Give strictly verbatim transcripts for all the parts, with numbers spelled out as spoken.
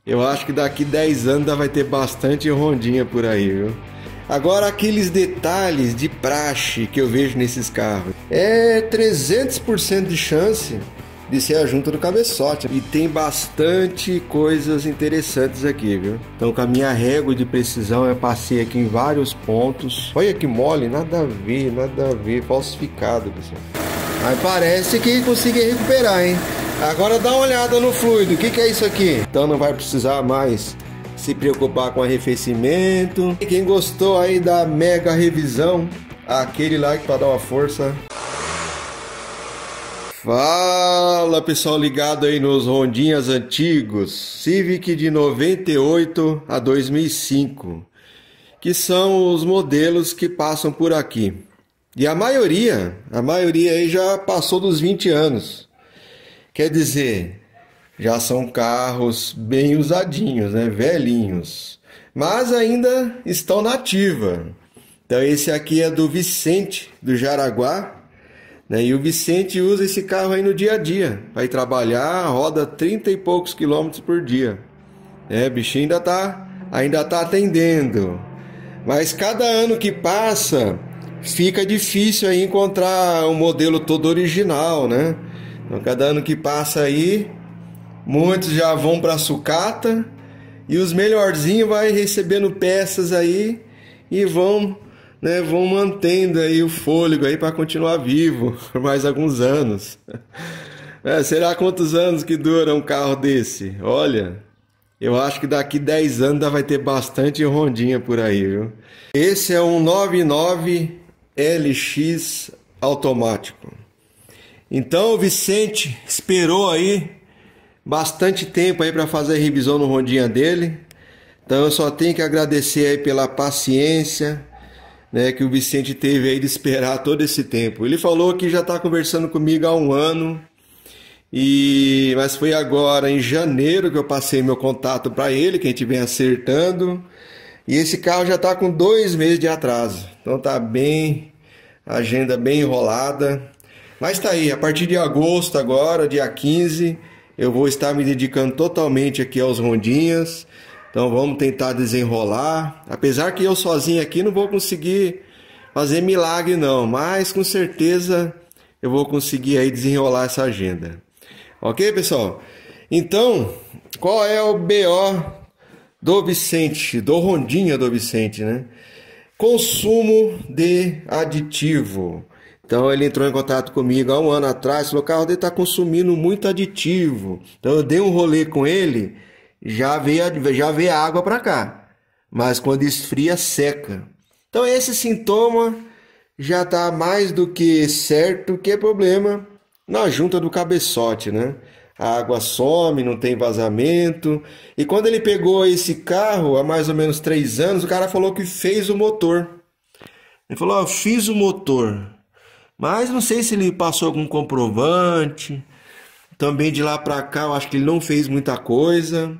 Eu acho que daqui dez anos ainda vai ter bastante rondinha por aí, viu? Agora, aqueles detalhes de praxe que eu vejo nesses carros. É trezentos por cento de chance de ser a junta do cabeçote. E tem bastante coisas interessantes aqui, viu? Então, com a minha régua de precisão, eu passei aqui em vários pontos. Olha que mole, nada a ver, nada a ver, falsificado, pessoal. Mas parece que consegui recuperar, hein? Agora dá uma olhada no fluido, o que, que é isso aqui? Então não vai precisar mais se preocupar com arrefecimento. E quem gostou aí da mega revisão, aquele like para dar uma força. Fala pessoal ligado aí nos rondinhas antigos, Civic de noventa e oito a dois mil e cinco, que são os modelos que passam por aqui. E a maioria, a maioria aí já passou dos vinte anos. Quer dizer, já são carros bem usadinhos, né? Velhinhos. Mas ainda estão na ativa. Então esse aqui é do Vicente, do Jaraguá. Né? E o Vicente usa esse carro aí no dia a dia. Vai trabalhar, roda trinta e poucos quilômetros por dia. É, o bichinho ainda tá, ainda tá atendendo. Mas cada ano que passa, fica difícil aí encontrar um modelo todo original, né? Então, cada ano que passa aí, muitos já vão para sucata e os melhorzinhos vai recebendo peças aí e vão, né, vão mantendo aí o fôlego aí para continuar vivo por mais alguns anos. É, será quantos anos que dura um carro desse? Olha, eu acho que daqui dez anos ainda vai ter bastante rondinha por aí, viu? Esse é um noventa e nove L X automático. Então o Vicente esperou aí bastante tempo aí para fazer a revisão no rondinha dele. Então eu só tenho que agradecer aí pela paciência, né, que o Vicente teve aí de esperar todo esse tempo. Ele falou que já está conversando comigo há um ano, e mas foi agora em janeiro que eu passei meu contato para ele, que a gente vem acertando. E esse carro já está com dois meses de atraso. Então tá bem, agenda bem enrolada. Mas tá aí, a partir de agosto agora, dia quinze, eu vou estar me dedicando totalmente aqui aos rondinhas. Então vamos tentar desenrolar. Apesar que eu sozinho aqui não vou conseguir fazer milagre não, mas com certeza eu vou conseguir aí desenrolar essa agenda. Ok, pessoal? Então, qual é o B O do Vicente, do rondinha do Vicente, né? Consumo de aditivo. Então ele entrou em contato comigo há um ano atrás, falou: o carro dele está consumindo muito aditivo. Então eu dei um rolê com ele, já veio, já veio a água para cá, mas quando esfria, seca. Então esse sintoma já está mais do que certo que é problema na junta do cabeçote, né? A água some, não tem vazamento. E quando ele pegou esse carro há mais ou menos três anos, o cara falou que fez o motor. Ele falou: oh, fiz o motor. Mas não sei se ele passou algum comprovante. Também de lá pra cá eu acho que ele não fez muita coisa.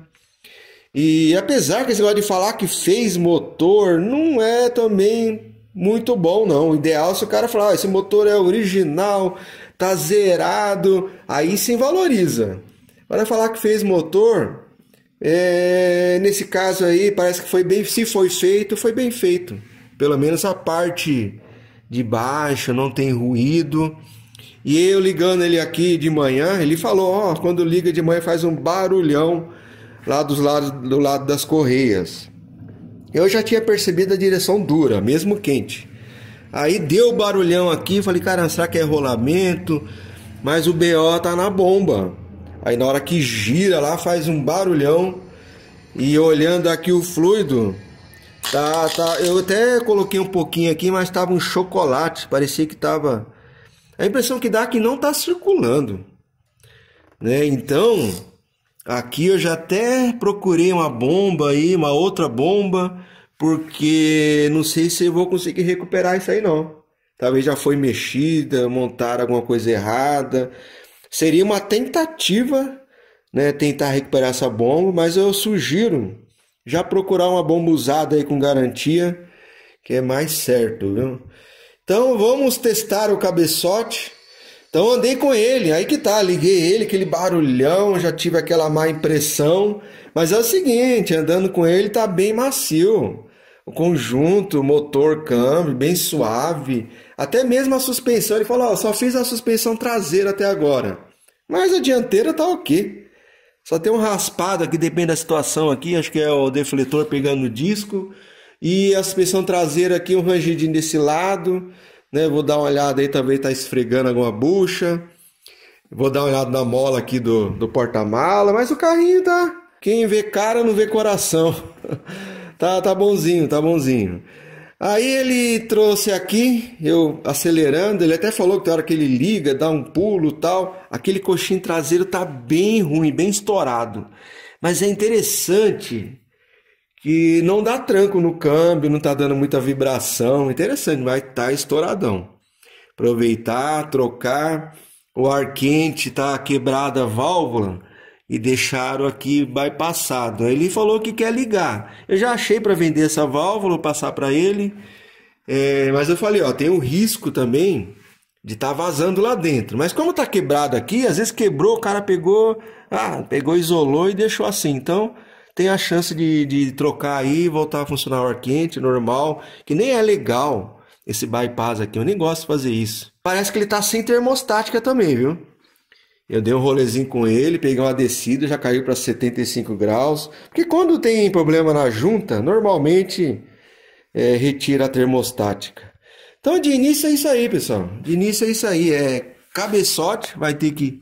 E apesar que esse negócio de falar que fez motor não é também muito bom não. O ideal é se o cara falar: ah, esse motor é original, tá zerado, aí sim valoriza. Agora falar que fez motor, é... nesse caso aí parece que foi bem, se foi feito, foi bem feito. Pelo menos a parte de baixo não tem ruído. E eu ligando ele aqui de manhã, ele falou: ó, oh, quando liga de manhã faz um barulhão lá dos lados, do lado das correias. Eu já tinha percebido a direção dura, mesmo quente. Aí deu barulhão aqui, falei: caramba, será que é rolamento? Mas o B O tá na bomba. Aí na hora que gira lá faz um barulhão. E olhando aqui o fluido, Tá, tá, eu até coloquei um pouquinho aqui, mas tava um chocolate, parecia que tava... A impressão que dá é que não tá circulando, né? Então, aqui eu já até procurei uma bomba aí, uma outra bomba, porque não sei se eu vou conseguir recuperar isso aí não. Talvez já foi mexida, montaram alguma coisa errada. Seria uma tentativa, né, tentar recuperar essa bomba, mas eu sugiro já procurar uma bomba usada aí com garantia, que é mais certo, viu? Então vamos testar o cabeçote. Então andei com ele, aí que tá, liguei ele, aquele barulhão, já tive aquela má impressão, Mas é o seguinte, andando com ele tá bem macio. O conjunto, motor, câmbio, bem suave. Até mesmo a suspensão, ele falou, ó, só fiz a suspensão traseira até agora. Mas a dianteira tá ok. Só tem um raspado aqui, depende da situação aqui, acho que é o defletor pegando no disco. E a suspensão traseira aqui, um rangidinho desse lado, né? Vou dar uma olhada aí, talvez tá esfregando alguma bucha. Vou dar uma olhada na mola aqui do, do porta-mala, mas o carrinho tá... Quem vê cara não vê coração. Tá, tá bonzinho, tá bonzinho. Aí ele trouxe aqui, eu acelerando, ele até falou que tem hora que ele liga, dá um pulo e tal, aquele coxinho traseiro tá bem ruim, bem estourado. Mas é interessante que não dá tranco no câmbio, não tá dando muita vibração, interessante, mas tá estouradão. Aproveitar, trocar, o ar quente, tá quebrada a válvula, e deixaram aqui bypassado. Ele falou que quer ligar. Eu já achei para vender essa válvula, passar para ele. É, mas eu falei, ó, tem um risco também de estar tá vazando lá dentro. Mas como tá quebrado aqui, às vezes quebrou, o cara pegou, ah, pegou, isolou e deixou assim. Então tem a chance de, de trocar aí, voltar a funcionar o ar quente, normal, que nem é legal esse bypass aqui. Eu nem gosto de fazer isso. Parece que ele tá sem termostática também, viu? Eu dei um rolezinho com ele, peguei uma descida, já caiu para setenta e cinco graus. Porque quando tem problema na junta, normalmente é, retira a termostática. Então de início é isso aí, pessoal. De início é isso aí. É cabeçote, vai ter que...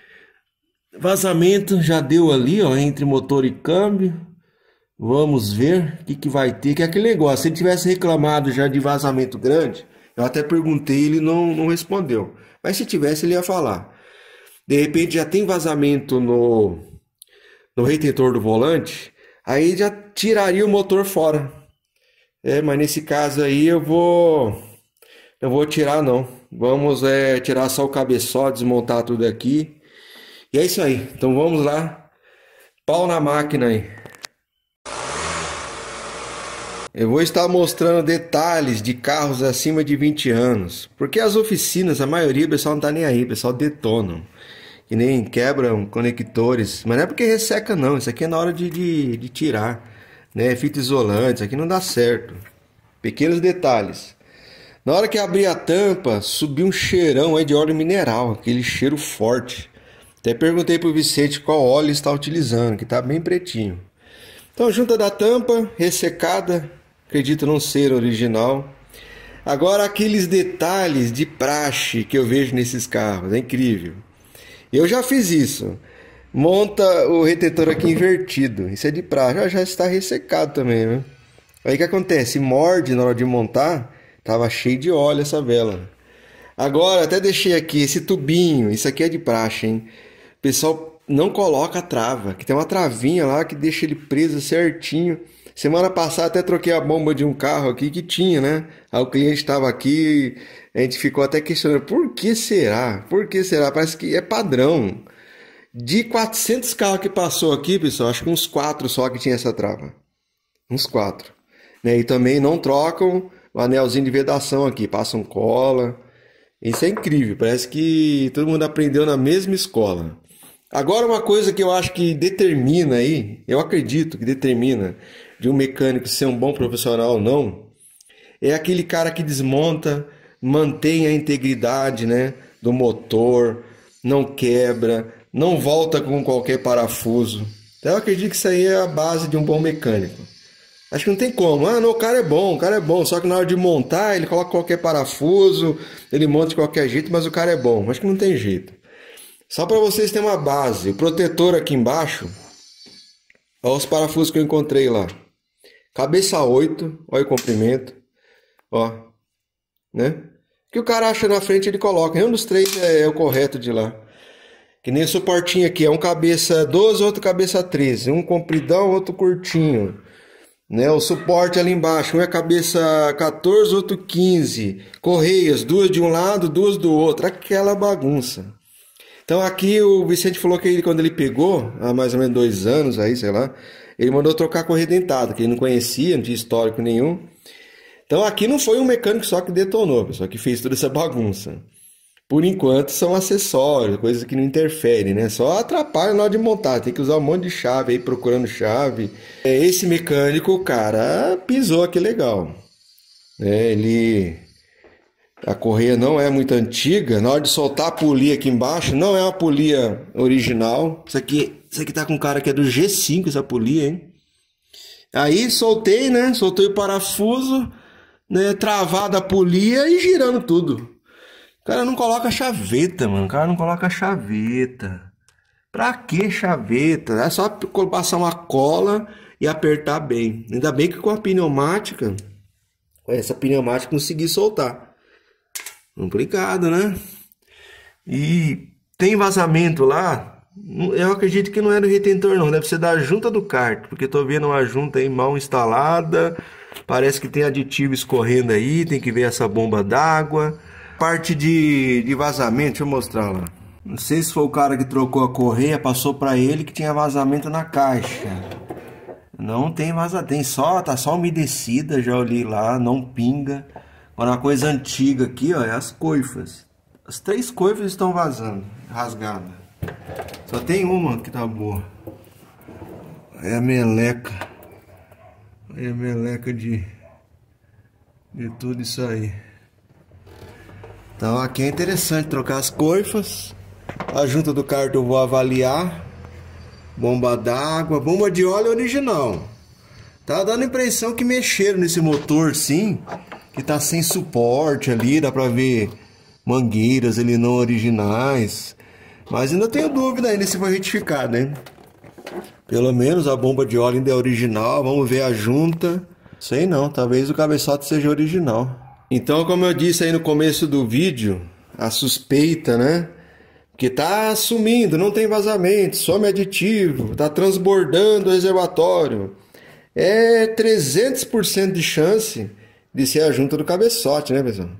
Vazamento já deu ali, ó, entre motor e câmbio. Vamos ver o que, que vai ter. Que é aquele negócio, se ele tivesse reclamado já de vazamento grande, eu até perguntei, ele não, não respondeu. Mas se tivesse, ele ia falar. De repente já tem vazamento no, no retentor do volante, aí já tiraria o motor fora. É, mas nesse caso aí eu vou, eu vou tirar não. Vamos é, tirar só o cabeçote, desmontar tudo aqui. E é isso aí. Então vamos lá. Pau na máquina aí. Eu vou estar mostrando detalhes de carros acima de vinte anos. Porque as oficinas, a maioria, o pessoal não tá nem aí, o pessoal detonam. Que nem quebram conectores. Mas não é porque resseca não, isso aqui é na hora de, de, de tirar, né? Fita isolante, isso aqui não dá certo. Pequenos detalhes. Na hora que abri a tampa, subiu um cheirão aí de óleo mineral, aquele cheiro forte. Até perguntei pro Vicente qual óleo está utilizando, que tá bem pretinho. Então, junta da tampa, ressecada, acredito não ser original. Agora aqueles detalhes de praxe que eu vejo nesses carros, é incrível. Eu já fiz isso. Monta o retentor aqui invertido. Isso é de praxe. Já, já está ressecado também, né? Aí o que acontece? Morde na hora de montar. Tava cheio de óleo essa vela. Agora até deixei aqui esse tubinho. Isso aqui é de praxe, hein? O pessoal não coloca a trava. Que tem uma travinha lá que deixa ele preso certinho. Semana passada até troquei a bomba de um carro aqui que tinha, né? Aí o cliente estava aqui, a gente ficou até questionando, por que será? Por que será? Parece que é padrão. De quatrocentos carros que passou aqui, pessoal, acho que uns quatro só que tinha essa trava. Uns quatro. Né? E também não trocam o anelzinho de vedação aqui, passam cola. Isso é incrível, parece que todo mundo aprendeu na mesma escola. Agora uma coisa que eu acho que determina aí, eu acredito que determina de um mecânico ser um bom profissional ou não, é aquele cara que desmonta, mantém a integridade, né, do motor, não quebra, não volta com qualquer parafuso. Então eu acredito que isso aí é a base de um bom mecânico. Acho que não tem como. Ah, não, o cara é bom, o cara é bom. Só que na hora de montar, ele coloca qualquer parafuso, ele monta de qualquer jeito, mas o cara é bom. Acho que não tem jeito. Só para vocês terem uma base. O protetor aqui embaixo, olha os parafusos que eu encontrei lá. Cabeça oito, olha o comprimento. Ó, né? O que o cara acha na frente, ele coloca. Um dos três é, é o correto de lá. Que nem esse suportinho aqui. É um cabeça doze, outro cabeça treze. Um compridão, outro curtinho. Né? O suporte ali embaixo. Um é cabeça quatorze, outro quinze. Correias, duas de um lado, duas do outro. Aquela bagunça. Então aqui o Vicente falou que ele, quando ele pegou, há mais ou menos dois anos aí, sei lá, ele mandou trocar a correia dentada, que ele não conhecia, não tinha histórico nenhum. Então aqui não foi um mecânico só que detonou, pessoal, que fez toda essa bagunça. por enquanto são acessórios, coisas que não interferem, né? Só atrapalham na hora de montar, tem que usar um monte de chave aí, procurando chave. Esse mecânico, cara, pisou aqui legal. É, ele... A correia não é muito antiga, na hora de soltar a polia aqui embaixo, não é uma polia original. Isso aqui, isso aqui tá com cara que é do G cinco, essa polia, hein? Aí soltei, né? Soltei o parafuso, né? Travada a polia e girando tudo. O cara não coloca chaveta, mano. O cara não coloca chaveta. Pra que chaveta? É só passar uma cola e apertar bem. Ainda bem que com a pneumática, essa pneumática consegui soltar. Complicado, né? E tem vazamento lá. Eu acredito que não é do retentor não, deve ser da junta do kart, porque tô vendo uma junta aí mal instalada. Parece que tem aditivo escorrendo aí, tem que ver essa bomba d'água. Parte de, de vazamento, deixa eu mostrar lá. Não sei se foi o cara que trocou a correia, passou para ele que tinha vazamento na caixa. Não tem vazamento, tem só, tá só umedecida, já olhei lá, não pinga. Agora uma coisa antiga aqui, ó, é as coifas. As três coifas estão vazando, rasgadas. Só tem uma que tá boa. É a meleca. É a meleca de, de tudo isso aí. Então aqui é interessante trocar as coifas. A junta do kart eu vou avaliar. Bomba d'água, bomba de óleo original. Tá dando a impressão que mexeram nesse motor sim. Que tá sem suporte ali, dá pra ver mangueiras ali não originais. Mas ainda tenho dúvida ainda se foi retificado, né? Pelo menos a bomba de óleo ainda é original. Vamos ver a junta. Sei não, talvez o cabeçote seja original. Então, como eu disse aí no começo do vídeo, a suspeita, né? Que tá sumindo, não tem vazamento, some aditivo, tá transbordando o reservatório. É trezentos por cento de chance de ser a junta do cabeçote, né, pessoal?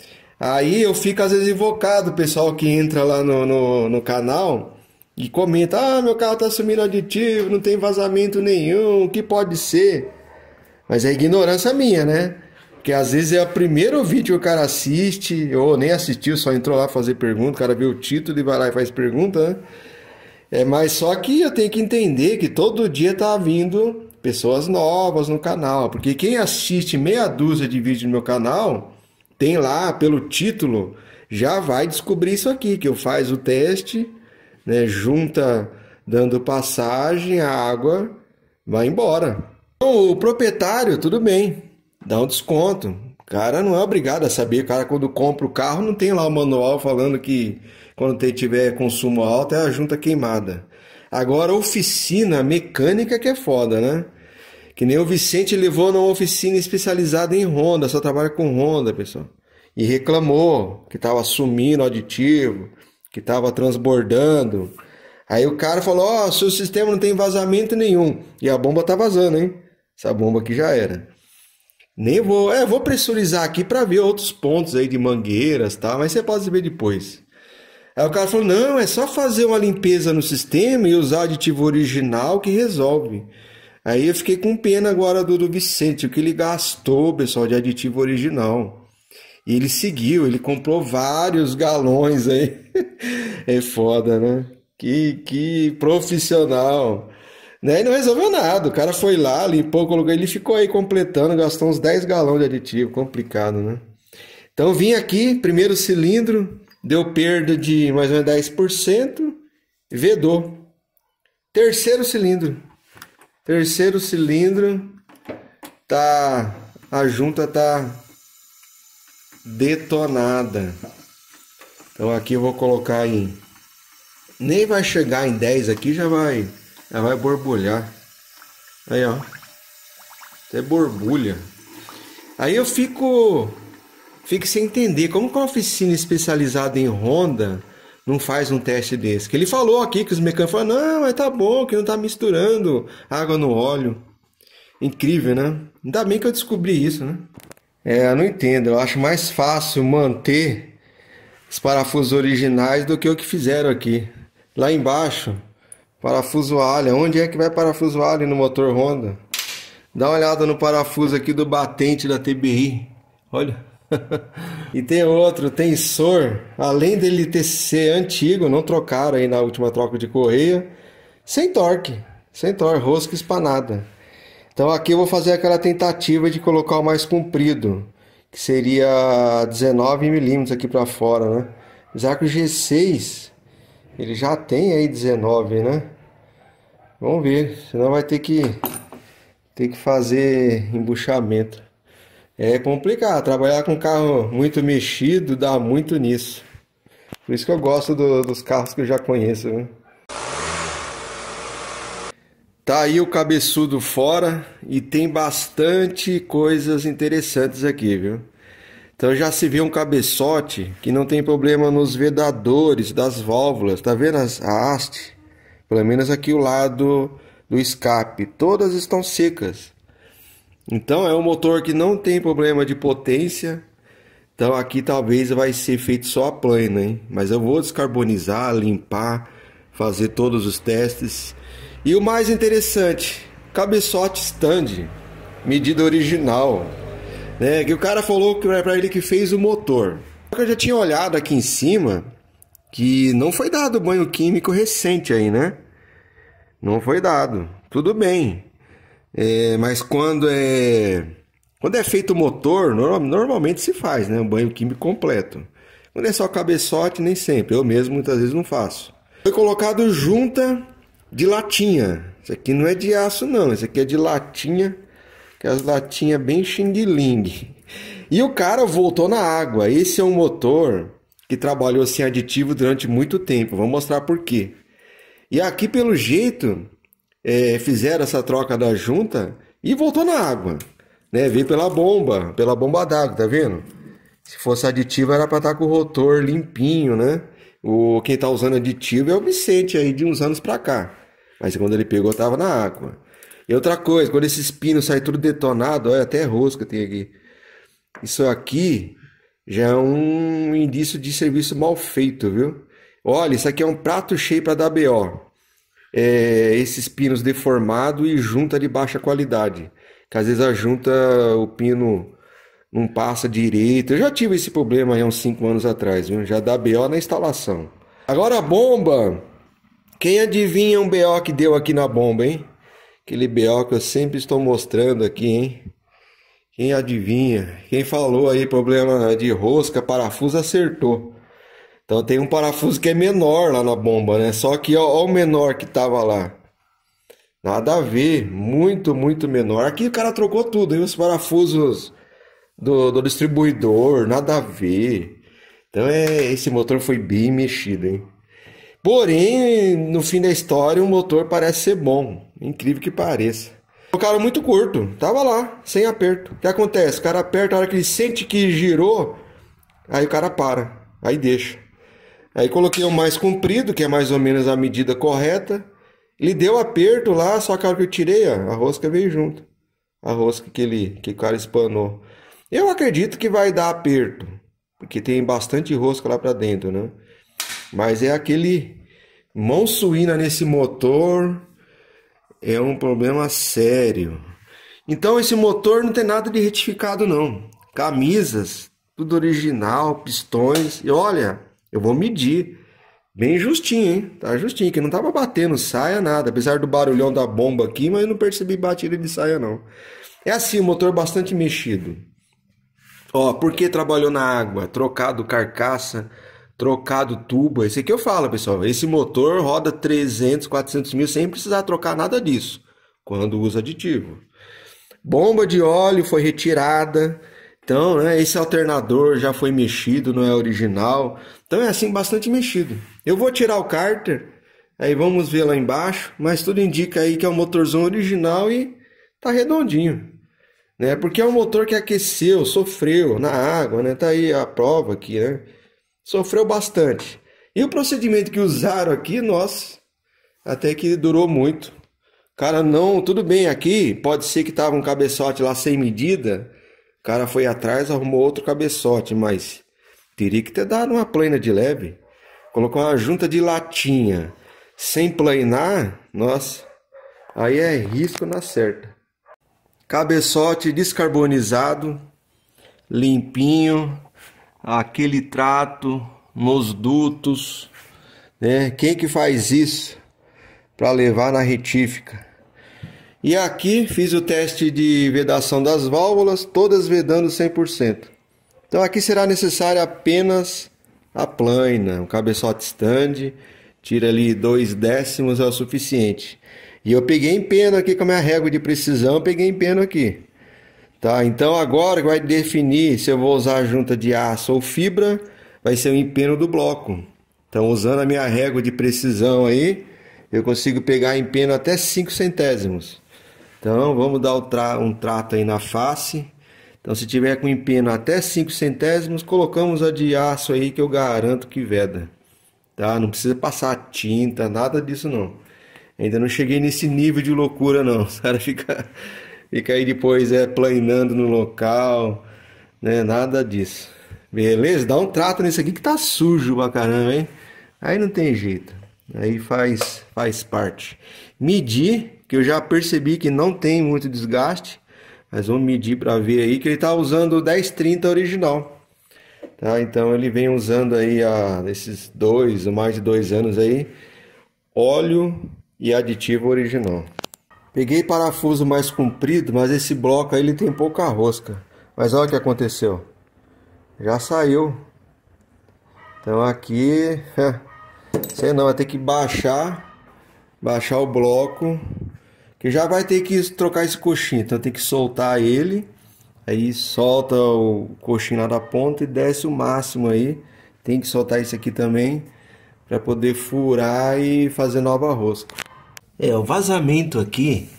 Aí eu fico às vezes invocado, o pessoal que entra lá no, no, no canal e comenta: ah, meu carro tá sumindo aditivo, não tem vazamento nenhum, o que pode ser? Mas é ignorância minha, né? Porque às vezes é o primeiro vídeo que o cara assiste, ou nem assistiu, só entrou lá fazer pergunta, o cara vê o título e vai lá e faz pergunta, né? É, mas só que eu tenho que entender que todo dia tá vindo pessoas novas no canal, porque quem assiste meia dúzia de vídeos no meu canal, tem lá pelo título, já vai descobrir isso aqui, que eu faço o teste, né, junta dando passagem, a água vai embora. Então, o proprietário, tudo bem, dá um desconto. O cara não é obrigado a saber. O cara, quando compra o carro, não tem lá o manual falando que quando tiver consumo alto é a junta queimada. Agora, oficina mecânica que é foda, né? Que nem o Vicente levou numa oficina especializada em Honda, só trabalha com Honda, pessoal. E reclamou que estava sumindo aditivo, que estava transbordando. Aí o cara falou: ó, oh, seu sistema não tem vazamento nenhum. E a bomba tá vazando, hein? Essa bomba aqui já era. Nem vou, é, vou pressurizar aqui para ver outros pontos aí de mangueiras, tá? Mas você pode ver depois. Aí o cara falou: não, é só fazer uma limpeza no sistema e usar aditivo original que resolve. Aí eu fiquei com pena agora do, do Vicente, o que ele gastou, pessoal, de aditivo original. E ele seguiu, ele comprou vários galões aí. É foda, né? Que, que profissional. Né? E não resolveu nada, o cara foi lá, limpou, colocou, ele ficou aí completando, gastou uns dez galões de aditivo, complicado, né? Então vim aqui, primeiro cilindro, deu perda de mais ou menos dez por cento, vedou. Terceiro cilindro, terceiro cilindro, tá, a junta tá detonada. Então aqui eu vou colocar em, nem vai chegar em dez aqui, já vai... Ela vai borbulhar. Aí, ó. Até borbulha. Aí eu fico... Fico sem entender. Como que uma oficina especializada em Honda não faz um teste desse? Que ele falou aqui que os mecânicos falaram: não, mas tá bom, que não tá misturando água no óleo. Incrível, né? Ainda bem que eu descobri isso, né? É, eu não entendo. Eu acho mais fácil manter os parafusos originais do que o que fizeram aqui. Lá embaixo... Parafuso alho, onde é que vai parafuso alho no motor Honda? Dá uma olhada no parafuso aqui do batente da T B I. Olha. E tem outro tensor, além dele ter ser antigo, não trocaram aí na última troca de correia, sem torque, sem torque, rosca espanada. Então aqui eu vou fazer aquela tentativa de colocar o mais comprido, que seria dezenove milímetros aqui para fora, né? Já que o G seis, ele já tem aí dezenove, né? Vamos ver, senão vai ter que, ter que fazer embuchamento. É complicado, trabalhar com carro muito mexido dá muito nisso. Por isso que eu gosto do, dos carros que eu já conheço, né? Tá aí o cabeçudo fora e tem bastante coisas interessantes aqui, viu? Então já se vê um cabeçote que não tem problema nos vedadores das válvulas, tá vendo as, a haste? Pelo menos aqui o lado do escape, todas estão secas. Então é um motor que não tem problema de potência. Então aqui talvez vai ser feito só a plana, hein? Mas eu vou descarbonizar, limpar, fazer todos os testes. E o mais interessante, cabeçote stand, medida original, né? Que o cara falou que era para ele que fez o motor. Eu já tinha olhado aqui em cima que não foi dado banho químico recente aí, né? Não foi dado. Tudo bem. É, mas quando é quando é feito o motor, normal, normalmente se faz, né, um banho químico completo. Quando é só cabeçote, nem sempre. Eu mesmo muitas vezes não faço. Foi colocado junta de latinha. Isso aqui não é de aço não, isso aqui é de latinha, que é as latinhas bem xing-ling. E o cara voltou na água. Esse é um motor que trabalhou sem aditivo durante muito tempo. Vou mostrar por quê. E aqui pelo jeito É, fizeram essa troca da junta e voltou na água, né? Veio pela bomba, pela bomba d'água, tá vendo? Se fosse aditivo era para estar com o rotor limpinho, né? O, quem tá usando aditivo é o Vicente aí de uns anos pra cá, mas quando ele pegou tava na água. E outra coisa, quando esses pinos saem tudo detonado, olha, até rosca tem aqui. Isso aqui já é um indício de serviço mal feito, viu? Olha, isso aqui é um prato cheio para dar B O. É, esses pinos deformados e junta de baixa qualidade, que às vezes a junta, o pino não passa direito. Eu já tive esse problema aí há uns cinco anos atrás, viu? Já dá B O na instalação. Agora a bomba, quem adivinha um B O que deu aqui na bomba, hein? Aquele B O que eu sempre estou mostrando aqui, hein? Quem adivinha? Quem falou aí problema de rosca, parafuso, acertou. Então tem um parafuso que é menor lá na bomba, né? Só que ó, ó o menor que tava lá. Nada a ver, muito, muito menor. Aqui o cara trocou tudo, hein? Os parafusos do, do distribuidor, nada a ver. Então é, esse motor foi bem mexido, hein? Porém, no fim da história, o motor parece ser bom. Incrível que pareça. O cara muito curto, tava lá, sem aperto. O que acontece? O cara aperta, a hora que ele sente que girou, aí o cara para, aí deixa. Aí coloquei o mais comprido, que é mais ou menos a medida correta. Ele deu aperto lá, só que a hora que eu tirei, ó, a rosca veio junto. A rosca que, ele, que o cara espanou. Eu acredito que vai dar aperto, porque tem bastante rosca lá pra dentro, né? Mas é aquele mão suína nesse motor, é um problema sério. Então esse motor não tem nada de retificado não. Camisas, tudo original, pistões. E olha, eu vou medir. Bem justinho, hein? Tá justinho, que não tava batendo saia nada. Apesar do barulhão da bomba aqui, mas eu não percebi batida de saia não. É assim, o motor bastante mexido. Ó, porque trabalhou na água, trocado carcaça, trocado tubo. Esse aqui eu falo, pessoal. Esse motor roda trezentos, quatrocentos mil sem precisar trocar nada disso, quando usa aditivo. Bomba de óleo foi retirada. Então, né, esse alternador já foi mexido, não é original. Então é assim, bastante mexido. Eu vou tirar o cárter, aí vamos ver lá embaixo. Mas tudo indica aí que é um motorzão original e tá redondinho, né? Porque é um motor que aqueceu, sofreu na água, né? Tá aí a prova aqui, né? Sofreu bastante. E o procedimento que usaram aqui, nossa, até que durou muito. Cara, não, tudo bem aqui, pode ser que tava um cabeçote lá sem medida. O cara foi atrás, arrumou outro cabeçote, mas teria que ter dado uma plana de leve. Colocou uma junta de latinha sem planar, nossa, aí é risco na certa. Cabeçote descarbonizado, limpinho. aquele trato nos dutos, né? Quem que faz isso para levar na retífica? E aqui fiz o teste de vedação das válvulas, todas vedando cem por cento. Então aqui será necessário apenas a plaina, um cabeçote stand, tira ali dois décimos é o suficiente. E eu peguei em peno aqui com a minha régua de precisão, eu peguei em peno aqui. Tá, então agora vai definir se eu vou usar a junta de aço ou fibra, vai ser o empeno do bloco. Então usando a minha régua de precisão aí, eu consigo pegar empeno até cinco centésimos. Então vamos dar um trato aí na face. Então se tiver com empeno até cinco centésimos, colocamos a de aço aí que eu garanto que veda. Tá? Não precisa passar tinta, nada disso não. Ainda não cheguei nesse nível de loucura não. Os caras ficam fica aí depois é, planando no local, né? Nada disso. Beleza? Dá um trato nesse aqui que tá sujo pra caramba, hein? Aí não tem jeito. Aí faz, faz parte. Medir, que eu já percebi que não tem muito desgaste. Mas vamos medir para ver aí que ele tá usando o dez trinta original. Tá? Então ele vem usando aí há esses dois ou mais de dois anos aí óleo e aditivo original. Peguei parafuso mais comprido, mas esse bloco aí ele tem pouca rosca. Mas olha o que aconteceu. Já saiu. Então aqui, sei não, vai ter que baixar, baixar o bloco, que já vai ter que trocar esse coxinho. Então tem que soltar ele, aí solta o coxinho lá da ponta e desce o máximo aí. Tem que soltar esse aqui também, para poder furar e fazer nova rosca. É, o vazamento aqui,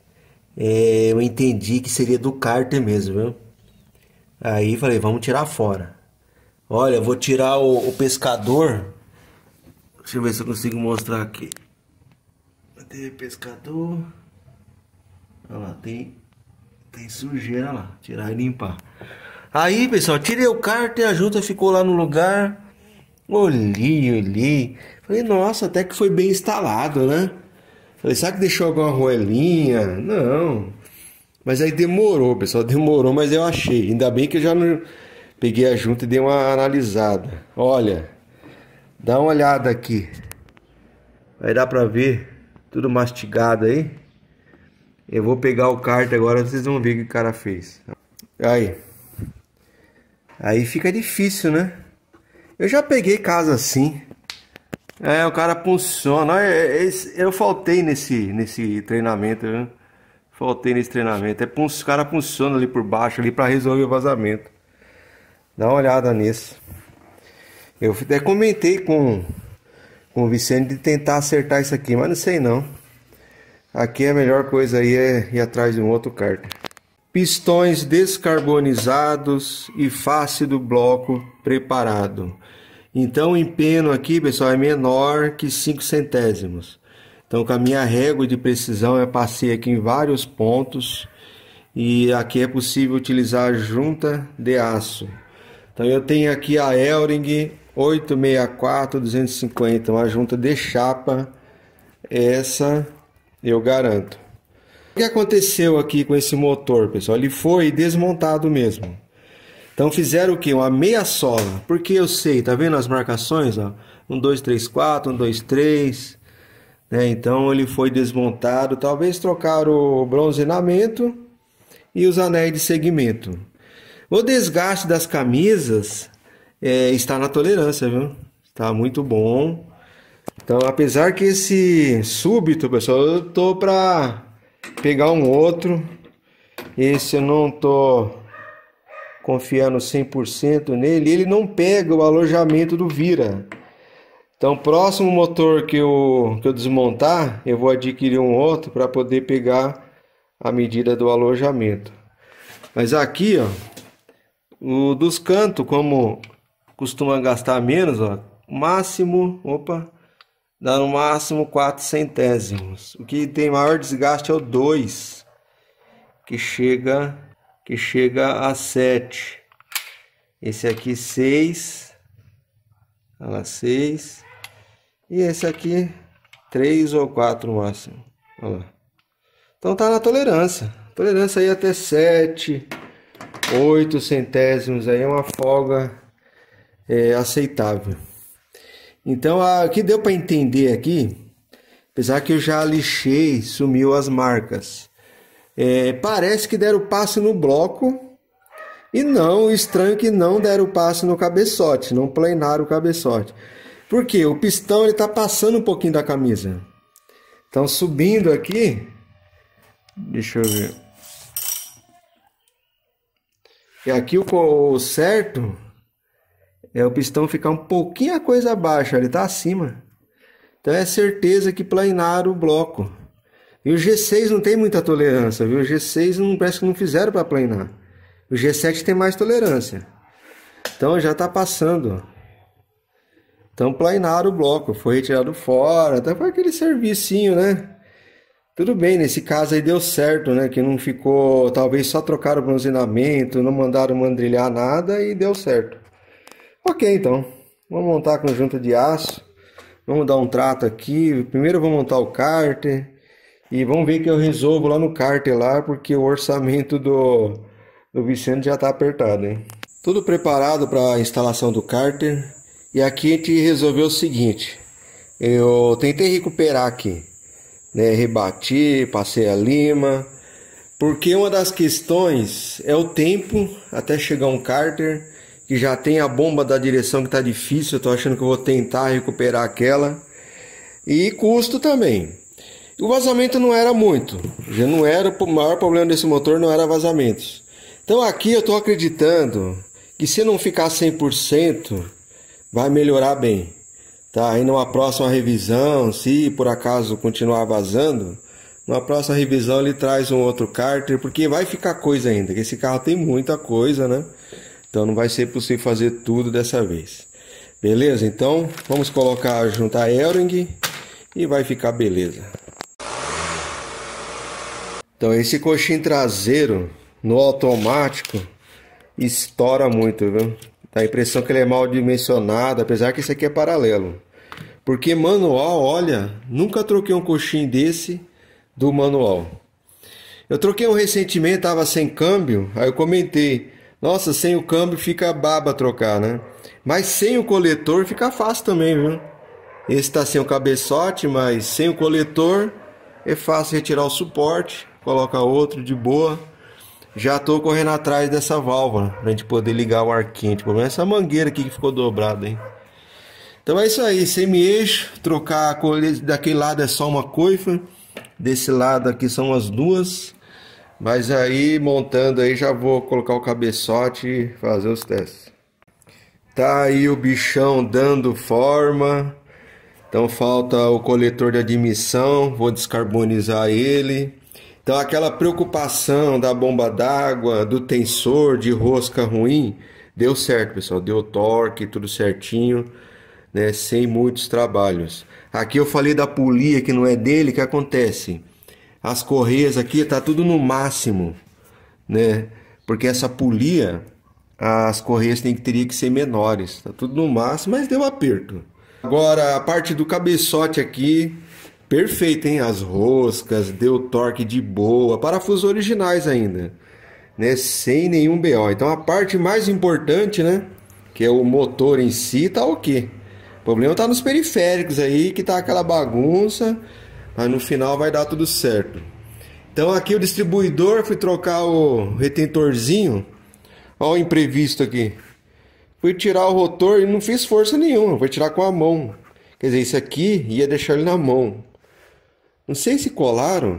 é, eu entendi que seria do cárter mesmo, viu? Aí falei, vamos tirar fora. Olha, eu vou tirar o, o pescador. Deixa eu ver se eu consigo mostrar aqui. Cadê o pescador? Olha lá, tem, tem sujeira lá. Tirar e limpar. Aí, pessoal, tirei o cárter, a junta ficou lá no lugar. Olhei, olhei. Falei, nossa, até que foi bem instalado, né? Falei, será que deixou alguma roelinha? Não. Mas aí demorou, pessoal, demorou, mas eu achei. Ainda bem que eu já não peguei a junta e dei uma analisada. Olha, dá uma olhada aqui. Vai dar pra ver tudo mastigado aí. Eu vou pegar o cárter agora, vocês vão ver o que o cara fez. Aí. Aí fica difícil, né? Eu já peguei casa assim. É, o cara funciona. Eu faltei nesse, nesse treinamento, viu? Faltei nesse treinamento. É, o cara funciona ali por baixo ali para resolver o vazamento. Dá uma olhada nisso. Eu até comentei com, com o Vicente de tentar acertar isso aqui, mas não sei não. Aqui a melhor coisa aí é ir atrás de um outro cárter. Pistões descarbonizados e face do bloco preparado. Então o empeno aqui, pessoal, é menor que cinco centésimos. Então com a minha régua de precisão eu passei aqui em vários pontos. E aqui é possível utilizar a junta de aço. Então eu tenho aqui a Elring oito seis quatro duzentos e cinquenta, uma junta de chapa. Essa eu garanto. O que aconteceu aqui com esse motor, pessoal? Ele foi desmontado mesmo. Então fizeram o que? Uma meia sola. Porque eu sei, tá vendo as marcações? Ó? um, dois, três, quatro, um, dois, três. Né? Então ele foi desmontado. Talvez trocaram o bronzeamento e os anéis de segmento. O desgaste das camisas é, está na tolerância, viu? Está muito bom. Então, apesar que esse súbito, pessoal, eu tô para pegar um outro. Esse eu não tô confiando cem por cento nele. Ele não pega o alojamento do vira. Então, próximo motor que eu, que eu desmontar, eu vou adquirir um outro para poder pegar a medida do alojamento. Mas aqui, ó, o dos cantos, como costuma gastar menos, ó, máximo, opa, dá no máximo quatro centésimos. O que tem maior desgaste é o dois, que chega, que chega a sete. Esse aqui seis, olha lá, seis. E esse aqui três ou quatro no máximo. Olha lá. Então tá na tolerância. Tolerância aí até sete, oito centésimos aí é uma folga é, aceitável. Então, o que deu para entender aqui, apesar que eu já lixei, sumiu as marcas, é, parece que deram passe no bloco. E não, estranho que não deram passe no cabeçote, não planearam o cabeçote. Por quê? O pistão ele está passando um pouquinho da camisa. Então subindo aqui, deixa eu ver. E aqui o, o certo é o pistão ficar um pouquinho a coisa abaixo, ele está acima. Então é certeza que planearam o bloco. E o G seis não tem muita tolerância, viu? O G seis não, parece que não fizeram para planear. O G sete tem mais tolerância. Então já está passando. Então planearam o bloco. Foi retirado fora. Até foi aquele servicinho, né? Tudo bem, nesse caso aí deu certo, né? Que não ficou... Talvez só trocaram o bronzeamento. Não mandaram mandrilhar nada e deu certo. Ok, então. Vamos montar a conjunta de aço. Vamos dar um trato aqui. Primeiro eu vou montar o cárter. E vamos ver que eu resolvo lá no cárter lá. Porque o orçamento do... O Vicente já está apertado, hein? Tudo preparado para a instalação do cárter. E aqui a gente resolveu o seguinte. Eu tentei recuperar aqui, né? Rebati, passei a lima. Porque uma das questões é o tempo até chegar um cárter. Que já tem a bomba da direção que está difícil. Eu tô achando que eu vou tentar recuperar aquela. E custo também. O vazamento não era muito. Já não era, o maior problema desse motor não era vazamentos. Então aqui eu estou acreditando que se não ficar cem por cento vai melhorar bem, tá? Aí numa próxima revisão, se por acaso continuar vazando, numa próxima revisão ele traz um outro cárter, porque vai ficar coisa ainda, que esse carro tem muita coisa, né? Então não vai ser possível fazer tudo dessa vez. Beleza? Então vamos colocar, juntar a Elring e vai ficar beleza. Então esse coxim traseiro no automático estoura muito, viu? Dá a impressão que ele é mal dimensionado, apesar que isso aqui é paralelo. Porque manual, olha, nunca troquei um coxim desse do manual. Eu troquei um recentemente, tava sem câmbio, aí eu comentei, nossa, sem o câmbio fica baba trocar, né? Mas sem o coletor fica fácil também, viu? Esse tá sem o cabeçote, mas sem o coletor é fácil retirar o suporte, coloca outro de boa. Já estou correndo atrás dessa válvula para a gente poder ligar o ar quente. O problema é essa mangueira aqui que ficou dobrada, hein? Então é isso aí, semi-eixo, trocar a colher daquele lado é só uma coifa, desse lado aqui são as duas. Mas aí montando aí já vou colocar o cabeçote e fazer os testes. Tá aí o bichão dando forma. Então falta o coletor de admissão, vou descarbonizar ele. Então aquela preocupação da bomba d'água, do tensor, de rosca ruim, deu certo, pessoal. Deu torque, tudo certinho, né? Sem muitos trabalhos. Aqui eu falei da polia que não é dele, o que acontece? As correias aqui tá tudo no máximo, né? Porque essa polia, as correias tem que, teria que ser menores. Tá tudo no máximo, mas deu aperto. Agora a parte do cabeçote aqui... Perfeito, hein? As roscas, deu torque de boa, parafusos originais ainda, né? Sem nenhum B O. Então a parte mais importante, né? Que é o motor em si, tá ok. O problema tá nos periféricos aí, que tá aquela bagunça, mas no final vai dar tudo certo. Então aqui o distribuidor, fui trocar o retentorzinho. Olha o imprevisto aqui. Fui tirar o rotor e não fiz força nenhuma, vou tirar com a mão. Quer dizer, isso aqui ia deixar ele na mão. Não sei se colaram.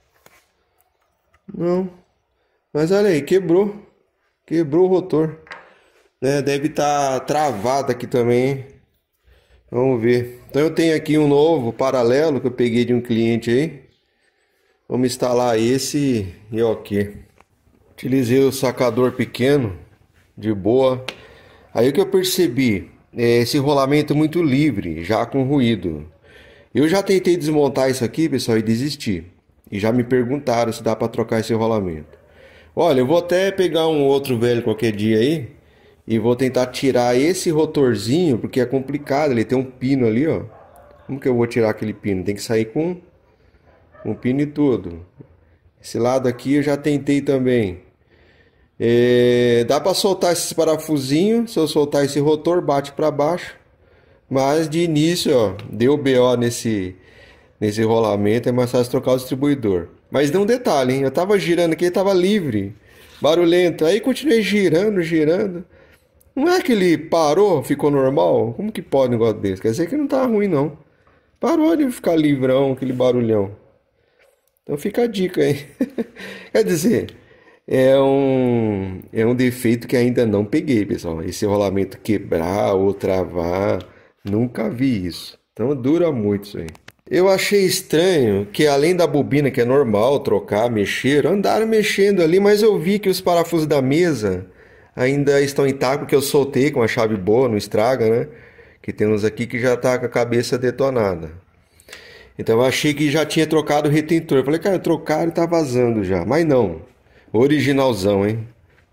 Não. Mas olha aí, quebrou. Quebrou o rotor. Né? Deve estar travado aqui também. Vamos ver. Então eu tenho aqui um novo paralelo que eu peguei de um cliente aí. Vamos instalar esse e ok. Utilizei o sacador pequeno. De boa. Aí o que eu percebi. É esse rolamento muito livre, já com ruído. Eu já tentei desmontar isso aqui, pessoal, e desisti. E já me perguntaram se dá para trocar esse rolamento. Olha, eu vou até pegar um outro velho qualquer dia aí. E vou tentar tirar esse rotorzinho, porque é complicado. Ele tem um pino ali, ó. Como que eu vou tirar aquele pino? Tem que sair com um pino e tudo. Esse lado aqui eu já tentei também. É, dá para soltar esses parafusinhos. Se eu soltar esse rotor, bate para baixo. Mas de início, ó, deu B O nesse, nesse rolamento, é mais fácil trocar o distribuidor. Mas deu um detalhe, hein? Eu tava girando aqui, ele tava livre, barulhento. Aí continuei girando, girando. Não é que ele parou, ficou normal? Como que pode um negócio desse? Quer dizer que não tá ruim, não. Parou de ficar livrão, aquele barulhão. Então fica a dica aí. Quer dizer, é um, é um defeito que ainda não peguei, pessoal. Esse rolamento quebrar ou travar, nunca vi isso. Então dura muito isso aí. Eu achei estranho que além da bobina, que é normal trocar, mexer, andaram mexendo ali, mas eu vi que os parafusos da mesa ainda estão intactos, porque eu soltei com a chave boa, não estraga, né? Que tem uns aqui que já tá com a cabeça detonada. Então eu achei que já tinha trocado o retentor. Eu falei, cara, trocaram e tá vazando já. Mas não. Originalzão, hein?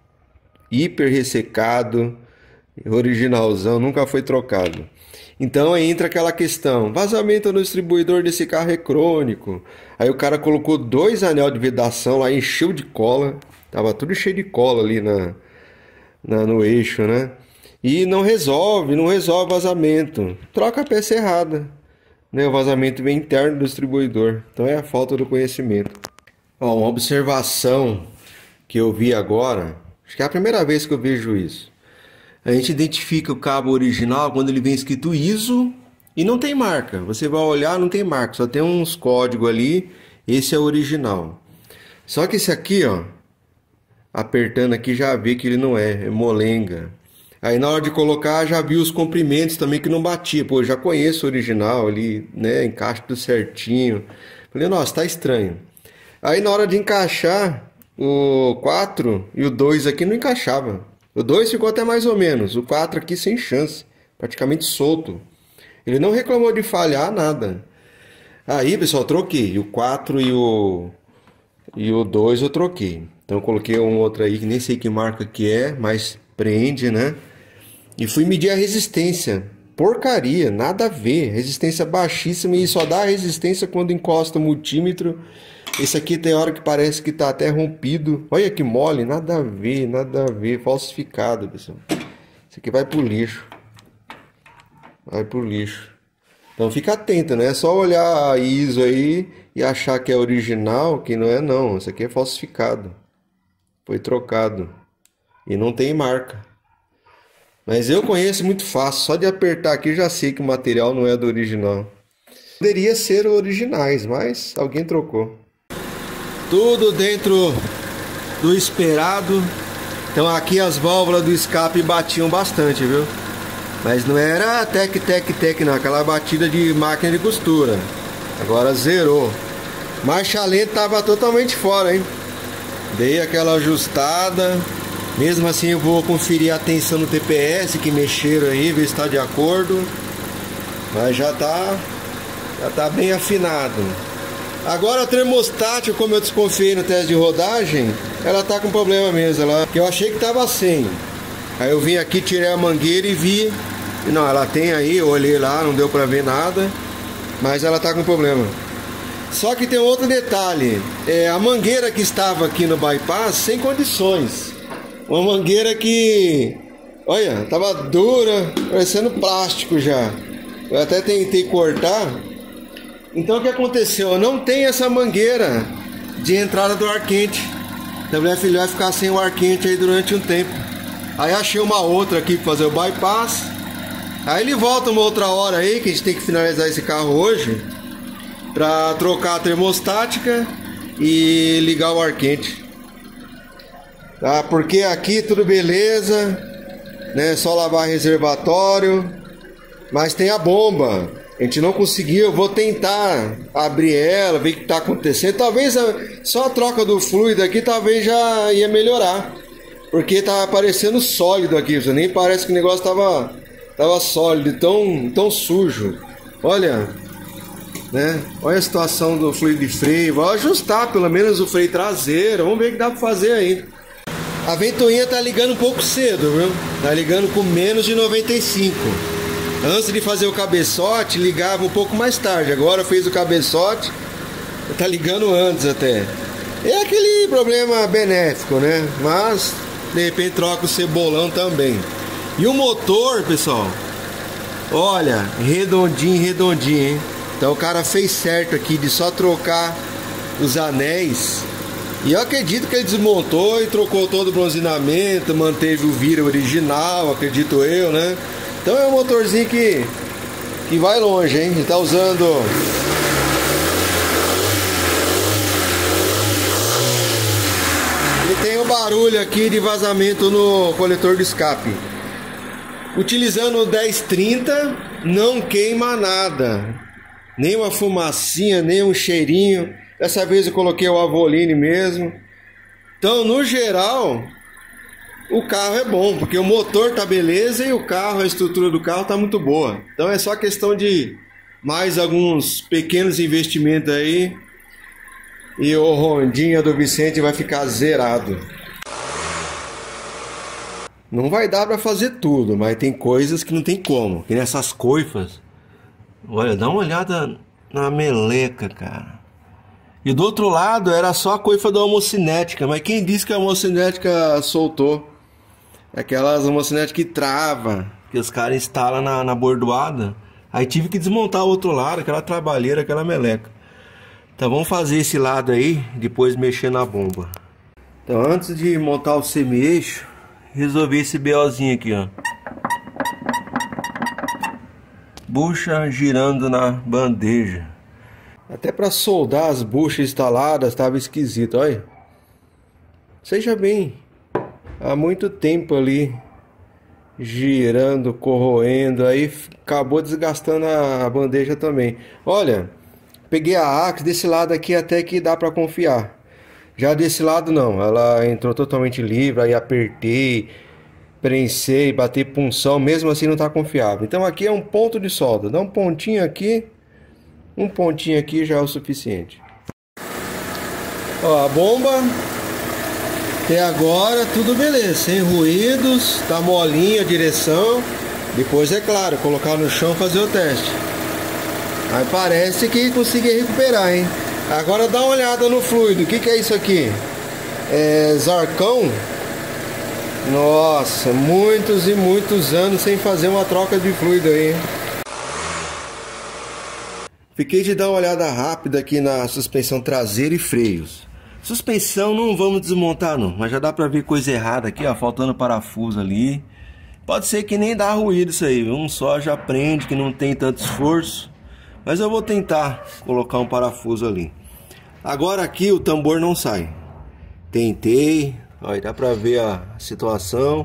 Hiper ressecado. Originalzão, nunca foi trocado. Então aí entra aquela questão. Vazamento no distribuidor desse carro é crônico. Aí o cara colocou dois anel de vedação lá, encheu de cola. Tava tudo cheio de cola ali na, na, no eixo, né? E não resolve, não resolve vazamento. Troca a peça errada. Né? O vazamento vem interno do distribuidor. Então é a falta do conhecimento. Ó, uma observação que eu vi agora. Acho que é a primeira vez que eu vejo isso. A gente identifica o cabo original quando ele vem escrito I S O e não tem marca. Você vai olhar, não tem marca. Só tem uns códigos ali. Esse é o original. Só que esse aqui, ó. Apertando aqui já vê que ele não é. É molenga. Aí na hora de colocar já vi os comprimentos também que não batia. Pô, eu já conheço o original ali, né? Encaixa tudo certinho. Falei, nossa, tá estranho. Aí na hora de encaixar, o quatro e o dois aqui não encaixava. O dois ficou até mais ou menos. O quatro aqui sem chance. Praticamente solto. Ele não reclamou de falhar, nada. Aí, pessoal, troquei. O quatro e o, e o dois eu troquei. Então eu coloquei um outro aí que nem sei que marca que é, mas prende, né? E fui medir a resistência. Porcaria, nada a ver. Resistência baixíssima e só dá resistência quando encosta o multímetro. Esse aqui tem hora que parece que tá até rompido. Olha que mole, nada a ver, nada a ver. Falsificado, pessoal. Isso aqui vai pro lixo. Vai pro lixo. Então fica atento, né? É só olhar a I S O aí e achar que é original, que não é não. Isso aqui é falsificado. Foi trocado. E não tem marca. Mas eu conheço muito fácil. Só de apertar aqui já sei que o material não é do original. Poderia ser originais, mas alguém trocou. Tudo dentro do esperado. Então aqui as válvulas do escape batiam bastante, viu? Mas não era tec, tec, tec não. Aquela batida de máquina de costura. Agora zerou. Marcha lenta tava totalmente fora, hein? Dei aquela ajustada. Mesmo assim eu vou conferir a tensão no T P S que mexeram aí, ver se está de acordo. Mas já tá, já tá bem afinado. Agora a termostática, como eu desconfiei no teste de rodagem, ela tá com problema mesmo. Ela, que eu achei que tava sem. Aí eu vim aqui, tirei a mangueira e vi. Não, ela tem aí, eu olhei lá, não deu pra ver nada. Mas ela tá com problema. Só que tem outro detalhe. É, a mangueira que estava aqui no bypass, sem condições. Uma mangueira que, olha, tava dura, parecendo plástico já. Eu até tentei cortar. Então o que aconteceu? Não tem essa mangueira de entrada do ar quente. Então o filho vai ficar sem o ar quente aí durante um tempo. Aí achei uma outra aqui para fazer o bypass. Aí ele volta uma outra hora aí, que a gente tem que finalizar esse carro hoje, para trocar a termostática e ligar o ar quente. Tá? Porque aqui tudo beleza, né? Só lavar reservatório, mas tem a bomba. A gente não conseguiu. Eu vou tentar abrir ela, ver o que está acontecendo. Talvez a, só a troca do fluido aqui talvez já ia melhorar, porque tá parecendo sólido aqui. Você nem parece que o negócio tava, tava sólido, tão, tão sujo. Olha, né? Olha a situação do fluido de freio. Vou ajustar pelo menos o freio traseiro. Vamos ver o que dá para fazer aí. A ventoinha tá ligando um pouco cedo, viu? Tá ligando com menos de noventa e cinco. Antes de fazer o cabeçote, ligava um pouco mais tarde. Agora fez o cabeçote, tá ligando antes até. É aquele problema benéfico, né? Mas de repente troca o cebolão também. E o motor, pessoal, olha, redondinho, redondinho, hein? Então o cara fez certo aqui de só trocar os anéis. E eu acredito que ele desmontou e trocou todo o bronzeamento, manteve o vira original, acredito eu, né? Então é um motorzinho que, que vai longe, hein? Ele tá usando... Ele tem um barulho aqui de vazamento no coletor de escape. Utilizando o dez trinta, não queima nada. Nem uma fumacinha, nem um cheirinho. Dessa vez eu coloquei o Avoline mesmo. Então, no geral, o carro é bom, porque o motor tá beleza e o carro, a estrutura do carro tá muito boa. Então é só questão de mais alguns pequenos investimentos aí e o Hondinha do Vicente vai ficar zerado. Não vai dar pra fazer tudo, mas tem coisas que não tem como. Que nessas coifas. Olha, dá uma olhada na meleca, cara. E do outro lado era só a coifa da homocinética. Mas quem disse que a homocinética soltou? Aquelas homocinéticas que trava, que os caras instalam na, na bordoada. Aí tive que desmontar o outro lado, aquela trabalheira, aquela meleca. Então vamos fazer esse lado aí, depois mexer na bomba. Então antes de montar o semi-eixo, resolvi esse BOzinho aqui, ó. Bucha girando na bandeja. Até para soldar as buchas instaladas estava esquisito, olha. Seja bem, há muito tempo ali girando, corroendo, aí acabou desgastando a bandeja também. Olha, peguei a Axe desse lado aqui até que dá para confiar. Já desse lado não, ela entrou totalmente livre, aí apertei, prensei, bati punção, mesmo assim não está confiável. Então aqui é um ponto de solda, dá um pontinho aqui. Um pontinho aqui já é o suficiente. Ó, a bomba até agora tudo beleza, sem ruídos, tá molinha a direção. Depois é claro, colocar no chão, fazer o teste. Aí parece que consegui recuperar, hein? Agora dá uma olhada no fluido. O que que é isso aqui? É Zarcão? Nossa, muitos e muitos anos sem fazer uma troca de fluido aí, hein? Fiquei de dar uma olhada rápida aqui na suspensão traseira e freios. Suspensão não vamos desmontar não, mas já dá pra ver coisa errada aqui, ó, faltando parafuso ali. Pode ser que nem dá ruído isso aí, um só já prende, que não tem tanto esforço. Mas eu vou tentar colocar um parafuso ali. Agora aqui o tambor não sai. Tentei, ó, dá pra ver a situação.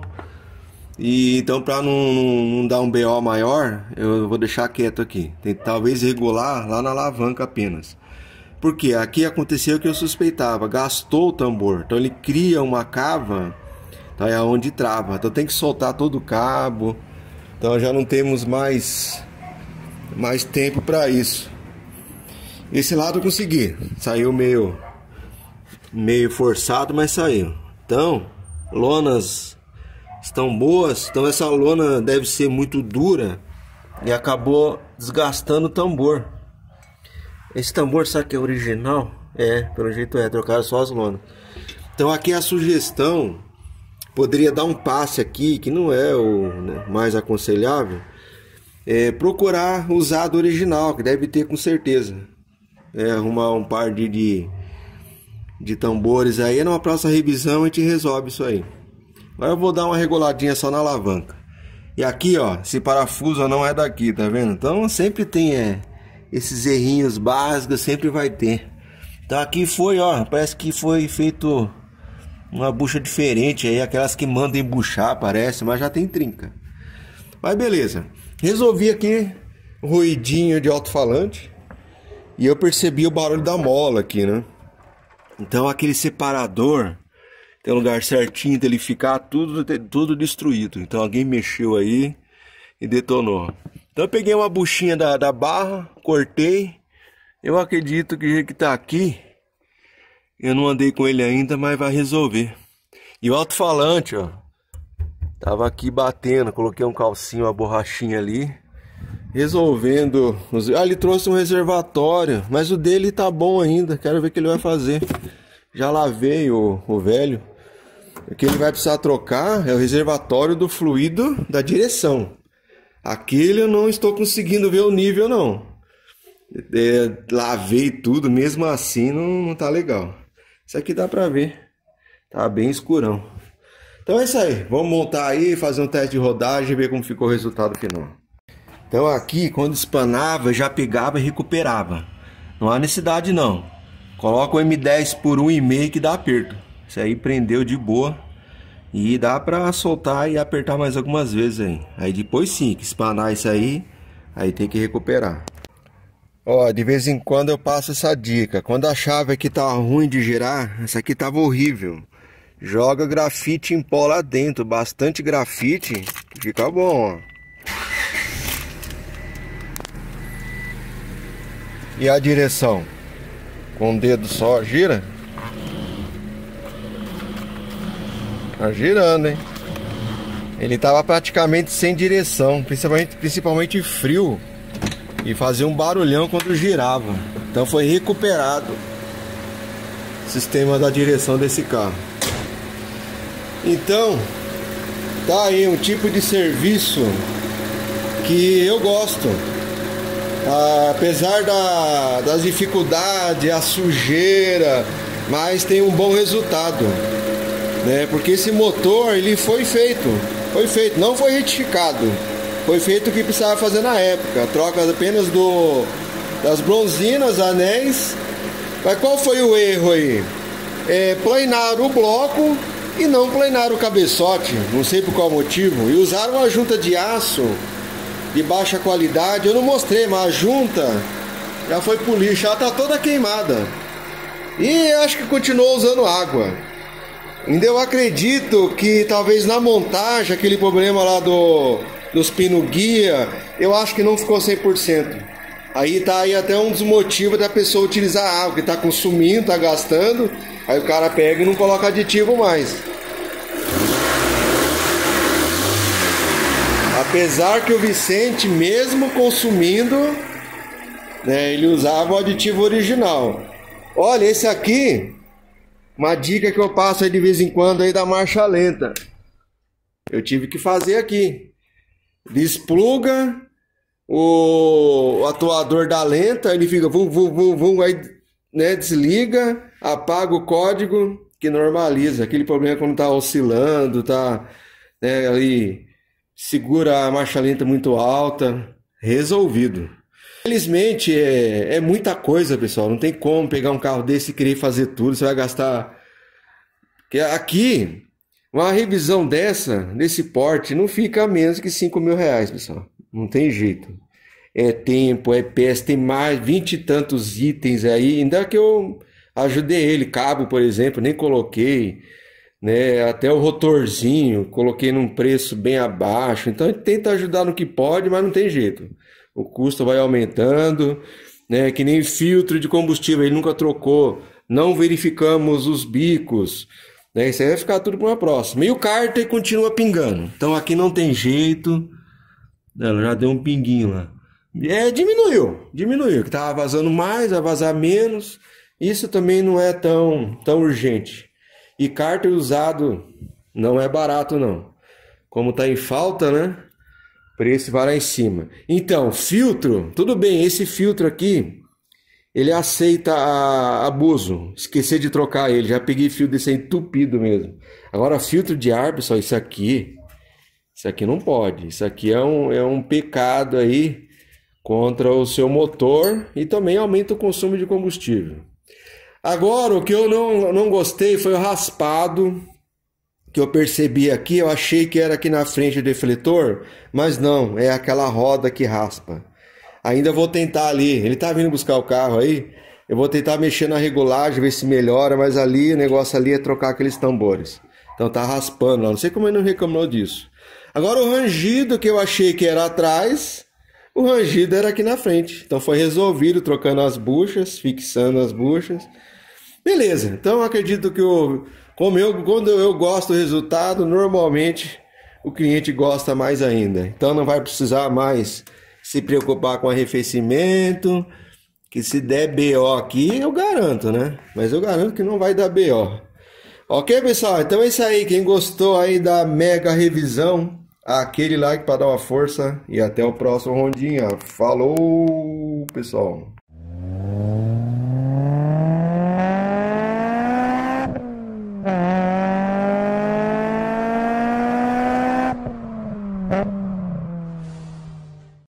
E então para não, não, não dar um B O maior, eu vou deixar quieto aqui. Tem, talvez regular lá na alavanca apenas. Porque aqui aconteceu o que eu suspeitava, gastou o tambor. Então ele cria uma cava, então é onde trava. Então tem que soltar todo o cabo. Então já não temos mais, mais tempo para isso. Esse lado eu consegui. Saiu meio, meio forçado, mas saiu. Então, lonas estão boas, então essa lona deve ser muito dura e acabou desgastando o tambor. Esse tambor, será que é original? É, pelo jeito é, trocaram só as lonas. Então aqui a sugestão, poderia dar um passe aqui, que não é o, né, mais aconselhável, é procurar usar do original, que deve ter com certeza. É, arrumar um par de, de, de tambores aí, numa próxima revisão a gente resolve isso aí. Agora eu vou dar uma reguladinha só na alavanca. E aqui, ó, esse parafuso não é daqui, tá vendo? Então sempre tem é, esses errinhos básicos, sempre vai ter. Então aqui foi, ó, parece que foi feito uma bucha diferente aí, aquelas que mandam embuchar, parece, mas já tem trinca. Mas beleza. Resolvi aqui o ruidinho de alto-falante e eu percebi o barulho da mola aqui, né? Então aquele separador tem um lugar certinho dele ficar tudo, tudo destruído. Então alguém mexeu aí e detonou. Então eu peguei uma buchinha da, da barra, cortei. Eu acredito que o jeito que tá aqui, eu não andei com ele ainda, mas vai resolver. E o alto-falante, ó, tava aqui batendo. Coloquei um calcinho, uma borrachinha ali, resolvendo. Ah, ele trouxe um reservatório, mas o dele tá bom ainda. Quero ver o que ele vai fazer. Já lavei o, o velho. O que ele vai precisar trocar é o reservatório do fluido da direção. Aquele eu não estou conseguindo ver o nível não. É, lavei tudo, mesmo assim não, não tá legal. Isso aqui dá pra ver. Tá bem escurão. Então é isso aí. Vamos montar aí, fazer um teste de rodagem e ver como ficou o resultado final. Então aqui, quando espanava, já pegava e recuperava. Não há necessidade não. Coloca o M dez por um e meio que dá aperto. Isso aí prendeu de boa. E dá pra soltar e apertar mais algumas vezes aí. Aí depois sim, que espanar isso aí, aí tem que recuperar. Ó, de vez em quando eu passo essa dica. Quando a chave aqui tá ruim de girar, essa aqui tava horrível. Joga grafite em pó lá dentro, bastante grafite, fica bom, ó. E a direção? Com o dedo só gira? Tá girando, hein? Ele tava praticamente sem direção, principalmente, principalmente frio. E fazia um barulhão quando girava. Então foi recuperado o sistema da direção desse carro. Então, tá aí um tipo de serviço que eu gosto. Ah, apesar da, das dificuldades, a sujeira, mas tem um bom resultado, né? Porque esse motor, ele foi feito, foi feito, não foi retificado. Foi feito o que precisava fazer na época. Troca apenas do, das bronzinas, anéis. Mas qual foi o erro aí? É, planar o bloco e não planar o cabeçote. Não sei por qual motivo. E usaram uma junta de aço de baixa qualidade. Eu não mostrei, mas a junta já foi pro lixo. Ela tá toda queimada. E acho que continuou usando água. Ainda eu acredito que talvez na montagem, aquele problema lá do... dos pino guia, eu acho que não ficou cem por cento. Aí tá aí até um dos motivos da pessoa utilizar água, que tá consumindo, tá gastando, aí o cara pega e não coloca aditivo mais. Apesar que o Vicente, mesmo consumindo, né, ele usava o aditivo original. Olha, esse aqui, uma dica que eu passo aí de vez em quando aí da marcha lenta. Eu tive que fazer aqui. Despluga o, o atuador da lenta, ele fica vum, vum, vum, vum, aí, né, desliga, apaga o código que normaliza. Aquele problema quando tá oscilando, tá, né, ali, segura a marcha lenta muito alta, resolvido. Infelizmente é, é muita coisa, pessoal, não tem como pegar um carro desse e querer fazer tudo, você vai gastar... Porque aqui... Uma revisão dessa, desse porte, não fica menos que cinco mil reais, pessoal. Não tem jeito. É tempo, é peça, tem mais vinte e tantos itens aí. Ainda que eu ajudei ele, cabo, por exemplo, nem coloquei, né? Até o rotorzinho, coloquei num preço bem abaixo. Então, ele tenta ajudar no que pode, mas não tem jeito. O custo vai aumentando, né? Que nem filtro de combustível, ele nunca trocou. Não verificamos os bicos. Isso aí vai ficar tudo para uma próxima. E o cárter continua pingando. Então aqui não tem jeito. Ela já deu um pinguinho lá. É, diminuiu. Diminuiu. Que tava vazando mais, vai vazar menos. Isso também não é tão, tão urgente. E cárter usado não é barato não. Como tá em falta, né? O preço vai lá em cima. Então, filtro. Tudo bem, esse filtro aqui... Ele aceita a, abuso, esquecer de trocar ele, já peguei fio desse aí entupido mesmo. Agora filtro de ar, pessoal, isso aqui, isso aqui não pode, isso aqui é um, é um pecado aí contra o seu motor e também aumenta o consumo de combustível. Agora, o que eu não, não gostei foi o raspado, que eu percebi aqui, eu achei que era aqui na frente do defletor, mas não, é aquela roda que raspa. Ainda vou tentar ali, ele tá vindo buscar o carro aí, eu vou tentar mexer na regulagem, ver se melhora, mas ali, o negócio ali é trocar aqueles tambores. Então tá raspando lá, não sei como ele não reclamou disso. Agora o rangido que eu achei que era atrás, o rangido era aqui na frente. Então foi resolvido, trocando as buchas, fixando as buchas. Beleza, então eu acredito que eu, como eu, quando eu gosto do resultado, normalmente o cliente gosta mais ainda. Então não vai precisar mais... se preocupar com arrefecimento, que se der B O aqui, eu garanto, né? Mas eu garanto que não vai dar B O. Ok, pessoal? Então é isso aí. Quem gostou aí da mega revisão, aquele like para dar uma força e até o próximo Rondinha. Falou, pessoal!